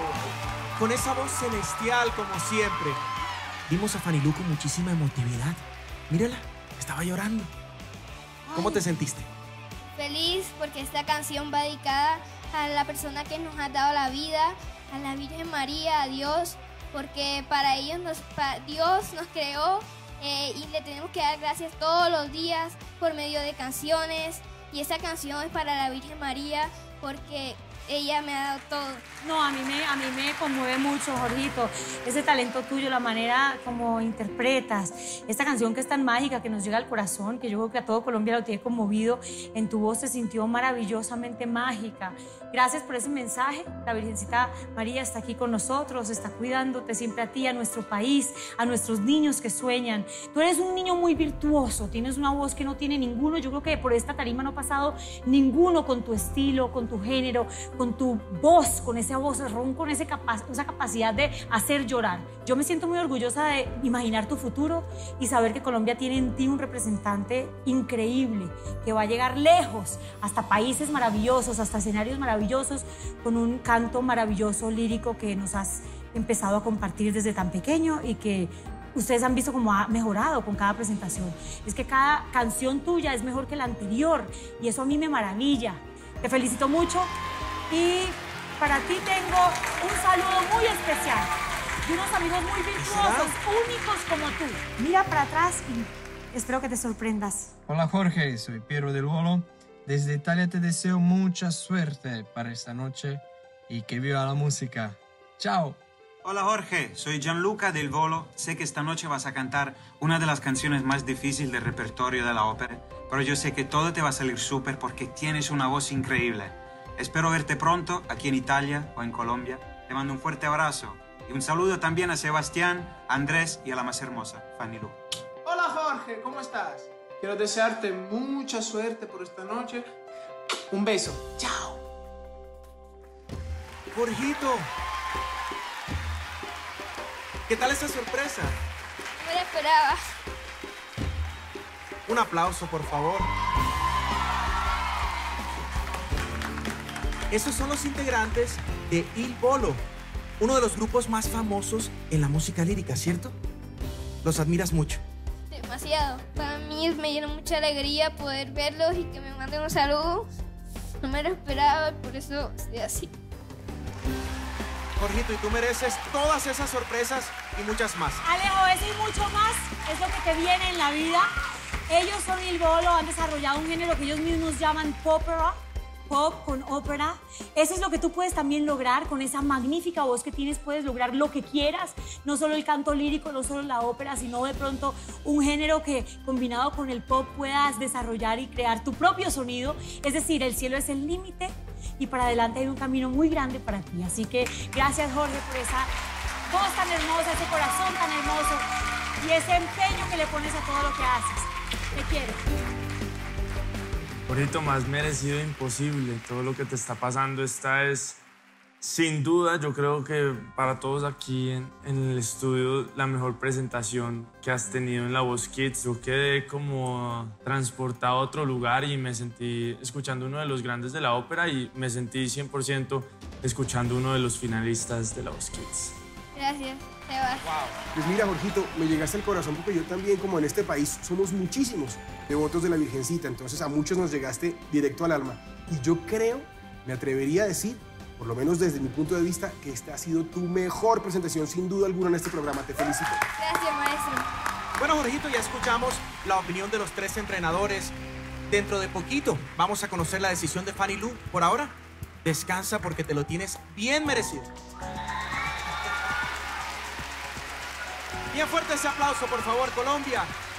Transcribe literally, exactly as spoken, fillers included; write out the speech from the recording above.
con esa voz celestial como siempre. Vimos a Fanny Lu con muchísima emotividad. Mírala, estaba llorando. ¿Cómo Ay. te sentiste? Feliz porque esta canción va dedicada a la persona que nos ha dado la vida, a la Virgen María, a Dios, porque para ellos nos, para Dios nos creó eh, y le tenemos que dar gracias todos los días por medio de canciones. Y esta canción es para la Virgen María porque ella me ha dado todo. No, a mí me, a mí me conmueve mucho, Jorgito, ese talento tuyo, la manera como interpretas, esta canción que es tan mágica, que nos llega al corazón, que yo creo que a todo Colombia lo tiene conmovido, en tu voz se sintió maravillosamente mágica. Gracias por ese mensaje, la Virgencita María está aquí con nosotros, está cuidándote siempre a ti, a nuestro país, a nuestros niños que sueñan. Tú eres un niño muy virtuoso, tienes una voz que no tiene ninguno, yo creo que por esta tarima no ha pasado ninguno con tu estilo, con tu género, con tu voz, con ese vozarrón, con ese capa esa capacidad de hacer llorar. Yo me siento muy orgullosa de imaginar tu futuro y saber que Colombia tiene en ti un representante increíble, que va a llegar lejos, hasta países maravillosos, hasta escenarios maravillosos, con un canto maravilloso, lírico, que nos has empezado a compartir desde tan pequeño y que ustedes han visto cómo ha mejorado con cada presentación. Es que cada canción tuya es mejor que la anterior y eso a mí me maravilla. Te felicito mucho. Y para ti tengo un saludo muy especial de unos amigos muy virtuosos, únicos como tú. Mira para atrás y espero que te sorprendas. Hola Jorge, soy Piero del Volo. Desde Italia te deseo mucha suerte para esta noche y que viva la música. ¡Chao! Hola Jorge, soy Gianluca del Volo. Sé que esta noche vas a cantar una de las canciones más difíciles del repertorio de la ópera, pero yo sé que todo te va a salir súper porque tienes una voz increíble. Espero verte pronto aquí en Italia o en Colombia. Te mando un fuerte abrazo y un saludo también a Sebastián, a Andrés y a la más hermosa, Fanny Lu. Hola Jorge, ¿cómo estás? Quiero desearte mucha suerte por esta noche. Un beso. Chao. Jorgito, ¿qué tal esa sorpresa? No me la esperaba. Un aplauso, por favor. Esos son los integrantes de Il Volo, uno de los grupos más famosos en la música lírica, ¿cierto? Los admiras mucho. Demasiado. Para mí me llena mucha alegría poder verlos y que me manden un saludo. No me lo esperaba y por eso estoy así. Jorgito, y tú mereces todas esas sorpresas y muchas más. Alejo, eso y mucho más es lo que te viene en la vida. Ellos son Il Volo, han desarrollado un género que ellos mismos llaman popera. Pop con ópera. Eso es lo que tú puedes también lograr con esa magnífica voz que tienes. Puedes lograr lo que quieras, no solo el canto lírico, no solo la ópera, sino de pronto un género que combinado con el pop puedas desarrollar y crear tu propio sonido. Es decir, el cielo es el límite y para adelante hay un camino muy grande para ti. Así que gracias, Jorge, por esa voz tan hermosa, ese corazón tan hermoso y ese empeño que le pones a todo lo que haces. Te quiero. Jorgito, más merecido imposible. Todo lo que te está pasando, esta es, sin duda, yo creo que para todos aquí en, en el estudio, la mejor presentación que has tenido en La Voz Kids. Yo quedé como transportado a otro lugar y me sentí escuchando uno de los grandes de la ópera y me sentí cien por ciento escuchando uno de los finalistas de La Voz Kids. Gracias, Sebas. Pues mira, Jorgito, me llegaste al corazón porque yo también, como en este país, somos muchísimos devotos de la Virgencita, entonces a muchos nos llegaste directo al alma. Y yo creo, me atrevería a decir, por lo menos desde mi punto de vista, que esta ha sido tu mejor presentación, sin duda alguna, en este programa. Te felicito. Gracias, maestro. Bueno, Jorgito, ya escuchamos la opinión de los tres entrenadores. Dentro de poquito vamos a conocer la decisión de Fanny Lu. Por ahora, descansa porque te lo tienes bien merecido. Bien fuerte ese aplauso, por favor, Colombia.